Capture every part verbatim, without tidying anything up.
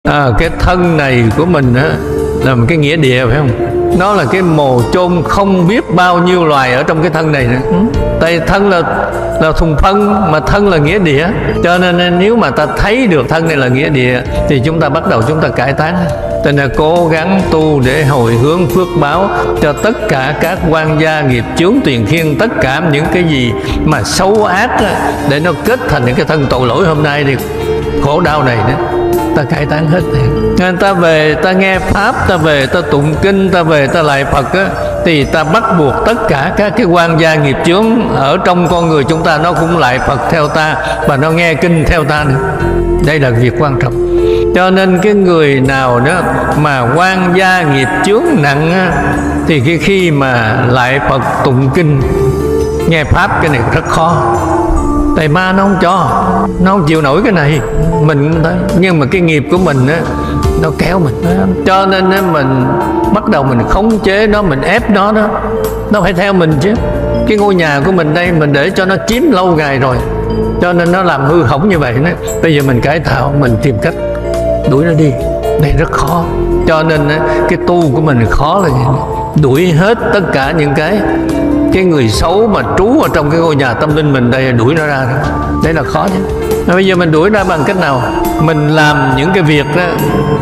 À, cái thân này của mình á là một cái nghĩa địa, phải không? Nó là cái mồ chôn không biết bao nhiêu loài ở trong cái thân này nữa. Ừ. Tại thân là là thùng phân, mà thân là nghĩa địa. Cho nên nếu mà ta thấy được thân này là nghĩa địa thì chúng ta bắt đầu chúng ta cải tán. Cho nên cố gắng tu để hồi hướng phước báo cho tất cả các quan gia nghiệp chướng tuyền khiên, tất cả những cái gì mà xấu ác á, để nó kết thành những cái thân tội lỗi hôm nay thì khổ đau này đó, ta cải tán hết. Nên ta về ta nghe pháp, ta về ta tụng kinh, ta về ta lại Phật á, thì ta bắt buộc tất cả các cái quan gia nghiệp chướng ở trong con người chúng ta nó cũng lại Phật theo ta và nó nghe kinh theo ta nữa. Đây là việc quan trọng. Cho nên cái người nào đó mà quan gia nghiệp chướng nặng á, thì cái khi mà lại Phật tụng kinh nghe pháp cái này rất khó. Tại ma nó không cho, nó không chịu nổi cái này. Mình cũng thấy, nhưng mà cái nghiệp của mình á, nó kéo mình. Cho nên á, mình bắt đầu mình khống chế nó, mình ép nó đó, nó phải theo mình chứ. Cái ngôi nhà của mình đây mình để cho nó chiếm lâu ngày rồi, cho nên nó làm hư hỏng như vậy đó. Bây giờ mình cải tạo, mình tìm cách đuổi nó đi. Đây rất khó. Cho nên á, cái tu của mình khó là gì? Đuổi hết tất cả những cái cái người xấu mà trú ở trong cái ngôi nhà tâm linh mình đây, đuổi nó ra. Đấy là khó chứ. Bây giờ mình đuổi ra bằng cách nào? Mình làm những cái việc đó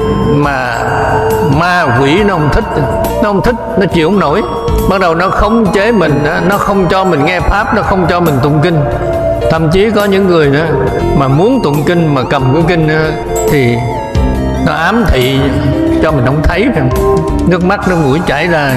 mà ma quỷ nó không thích, nó không thích, nó chịu không nổi. Bắt đầu nó khống chế mình, nó không cho mình nghe pháp, nó không cho mình tụng kinh. Thậm chí có những người đó mà muốn tụng kinh mà cầm cái kinh đó, thì nó ám thị cho mình không thấy, nước mắt nước mũi chảy ra,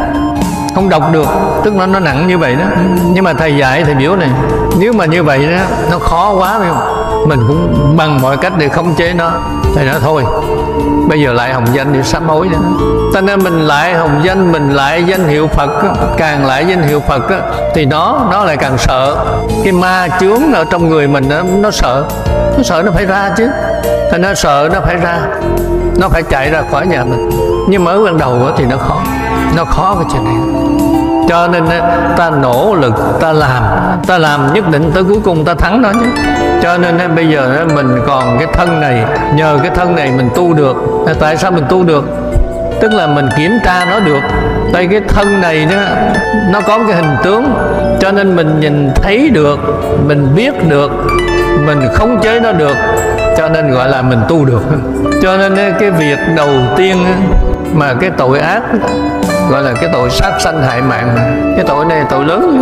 không đọc được, tức nó nó nặng như vậy đó. Nhưng mà thầy dạy thầy biểu này, nếu mà như vậy đó nó khó quá, phải không? Mình cũng bằng mọi cách để khống chế nó. Thầy nói thôi, bây giờ lại hồng danh để sám hối đó. Cho nên mình lại hồng danh, mình lại danh hiệu Phật đó. Càng lại danh hiệu Phật đó, thì nó nó lại càng sợ. Cái ma chướng ở trong người mình đó, nó sợ, nó sợ nó phải ra chứ. Thì nó sợ nó phải ra, nó phải chạy ra khỏi nhà mình. Nhưng mới ban đầu đó thì nó khó, nó khó cái chuyện này. Cho nên ta nỗ lực, ta làm, ta làm nhất định tới cuối cùng ta thắng nó chứ. Cho nên bây giờ mình còn cái thân này, nhờ cái thân này mình tu được. Tại sao mình tu được? Tức là mình kiểm tra nó được. Tại cái thân này đó, nó có cái hình tướng, cho nên mình nhìn thấy được, mình biết được, mình khống chế nó được, cho nên gọi là mình tu được. Cho nên cái việc đầu tiên mà cái tội ác gọi là cái tội sát sanh hại mạng, cái tội này là tội lớn.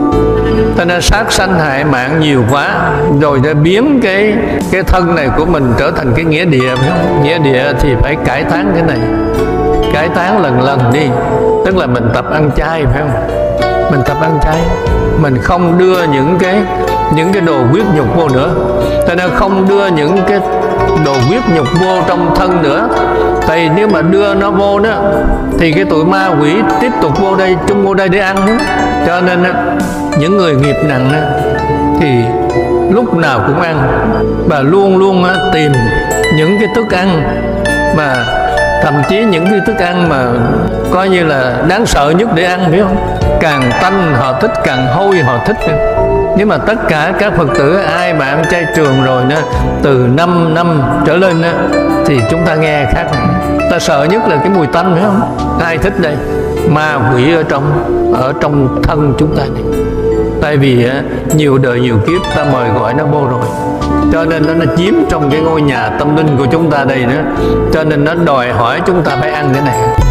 Cho nên sát sanh hại mạng nhiều quá, rồi để biến cái cái thân này của mình trở thành cái nghĩa địa, phải không? Nghĩa địa thì phải cải tán cái này, cải tán lần lần đi. Tức là mình tập ăn chay, phải không? Mình tập ăn chay, mình không đưa những cái những cái đồ huyết nhục vô nữa. Cho nên không đưa những cái đồ huyết nhục vô trong thân nữa. Tại nếu mà đưa nó vô đó thì cái tụi ma quỷ tiếp tục vô đây, chung vô đây để ăn nữa. Cho nên những người nghiệp nặng thì lúc nào cũng ăn, và luôn luôn tìm những cái thức ăn mà thậm chí những cái thức ăn mà coi như là đáng sợ nhất để ăn, biết không? Càng tanh họ thích, càng hôi họ thích. Nếu mà tất cả các Phật tử ai mà ăn chay trường rồi đó, từ năm năm trở lên đó, thì chúng ta nghe khác này. Ta sợ nhất là cái mùi tanh, phải không? Ai thích đây? Ma quỷ ở trong ở trong thân chúng ta này. Tại vì nhiều đời nhiều kiếp ta mời gọi nó vô rồi, cho nên nó, nó chiếm trong cái ngôi nhà tâm linh của chúng ta đây nữa. Cho nên nó đòi hỏi chúng ta phải ăn cái này.